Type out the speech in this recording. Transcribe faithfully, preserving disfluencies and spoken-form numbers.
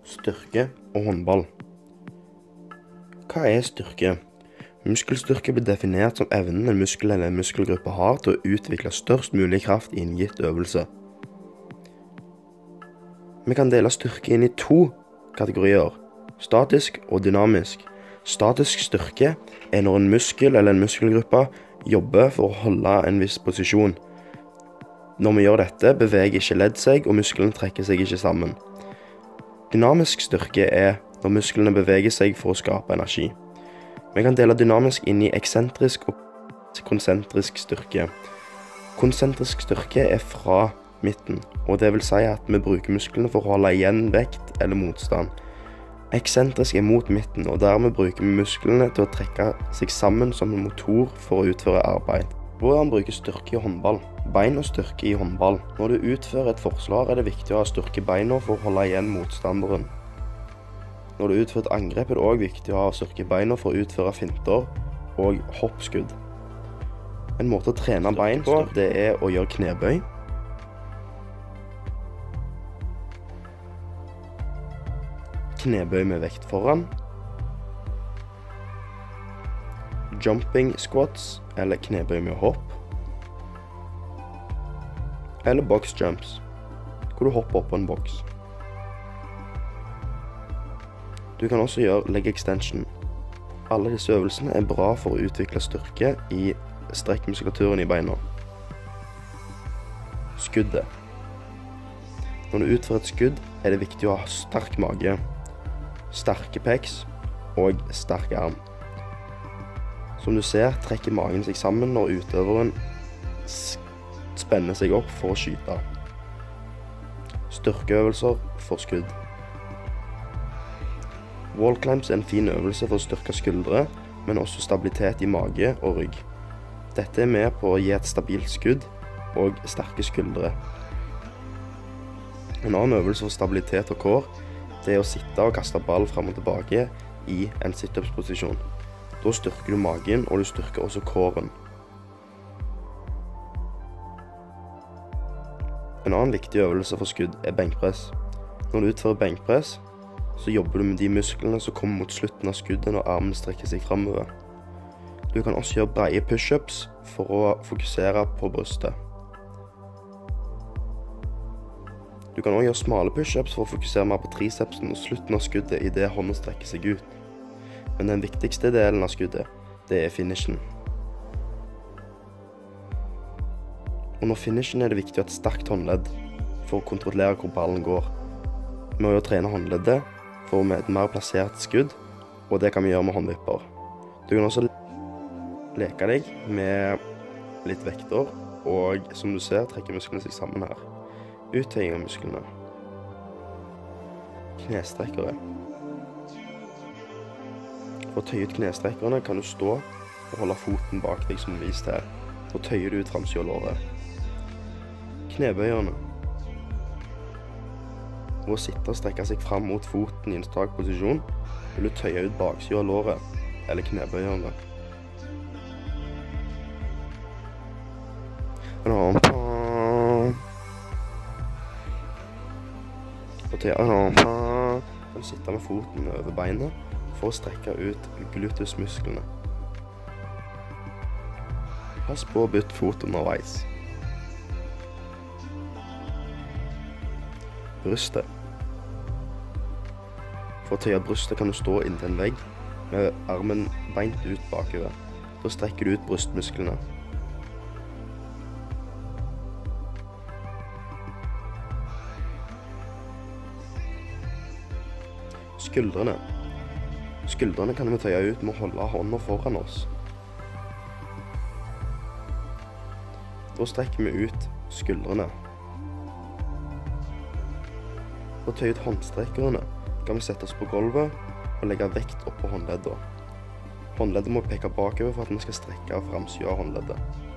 Styrke og håndball. Hva er styrke? Muskelstyrke blir definert som evnen en muskel eller en muskelgruppe har til å utvikle størst mulig kraft i en gitt øvelse. Vi kan dele styrke inn i to kategorier, statisk og dynamisk. Statisk styrke er når en muskel eller en muskelgruppe jobber for å holde en viss posisjon. Når vi gjør dette, beveger ikke ledd seg, og musklene trekker seg ikke sammen. Dynamisk styrke er når musklene beveger seg for å skape energi. Vi kan dele dynamisk inn i eksentrisk og konsentrisk styrke. Konsentrisk styrke er fra midten, og det vil si at vi bruker musklene for å holde igjen vekt eller motstand. Eksentrisk er mot midten, og dermed bruker vi musklene til å trekke seg sammen som en motor for å utføre arbeid. Hvordan bruke styrke i håndball? Bein og styrke i håndball. Når du utfører et forsvar, er det viktig å ha styrke i beina for å holde igjen motstanderen. Når du utfører et angrep, er det også viktig å ha styrke i beina for å utføre finter og hoppskudd. En måte å trene bein på, det er å gjøre knebøy. Knebøy med vekt foran. Jumping squats, eller knebøy med hopp. Eller box jumps, hvor du hopper opp på en boks. Du kan også gjøre leg extension. Alle disse øvelsene er bra for å utvikle styrke i strekkmuskulaturen i beina. Skuddet. Når du utfører et skudd, er det viktig å ha sterk mage, sterke pecs og sterk arm. Som du ser, trekker magen seg sammen når utøveren spenner seg opp for å skyte. Styrkeøvelser for skudd. Wall climbs er en fin øvelse for å styrke skuldre, men også stabilitet i mage og rygg. Dette er med på å gi et stabilt skudd og sterke skuldre. En annen øvelse for stabilitet og kår, det er å sitte og kaste ball frem og tilbake i en sit-ups-posisjon. Da styrker du magen, og du styrker også kåren. En annen viktig øvelse for skudd er benkpress. Når du utfører benkpress, så jobber du med de musklene som kommer mot slutten av skuddet når armen strekker seg fremover. Du kan også gjøre breie push-ups for å fokusere på brystet. Du kan også gjøre smale push-ups for å fokusere mer på tricepsen og slutten av skuddet i det hånden strekker seg ut. Men den viktigste delen av skuddet, det er finishen. Under finishen er det viktig å ha et sterkt håndledd for å kontrollere hvor ballen går. Vi må jo trene håndleddet for med et mer plassert skudd, og det kan vi gjøre med håndvipper. Du kan også leke deg med litt vekter, og som du ser, trekker musklene seg sammen her. Uttøying av musklene. Knestrekkere. For å tøye ut knestrekkerne kan du stå og holde foten bak deg som vist her. Så tøyer du ut framsiden av låret. Knebøyerne. Ved å sitte og strekke seg fram mot foten i en strak posisjon, vil du tøye ut baksiden av låret, eller knebøyerne. Og til kan du sitte med foten over beinet for å strekke ut gluteusmusklene. Pass på å bytte fot underveis. Brystet. For å tøye brystet kan du stå inntil en vegg med armen beint ut bakover. Da strekker du ut brystmusklene. Skuldrene. Skuldrene kan vi tøye ut med å holde hånda foran oss. Da strekker vi ut skuldrene. For å tøye ut håndstrekkerne kan vi sette oss på gulvet og legge vekt opp på håndleddet. Håndleddet må peke bakover for at vi skal strekke framsiden av håndleddet.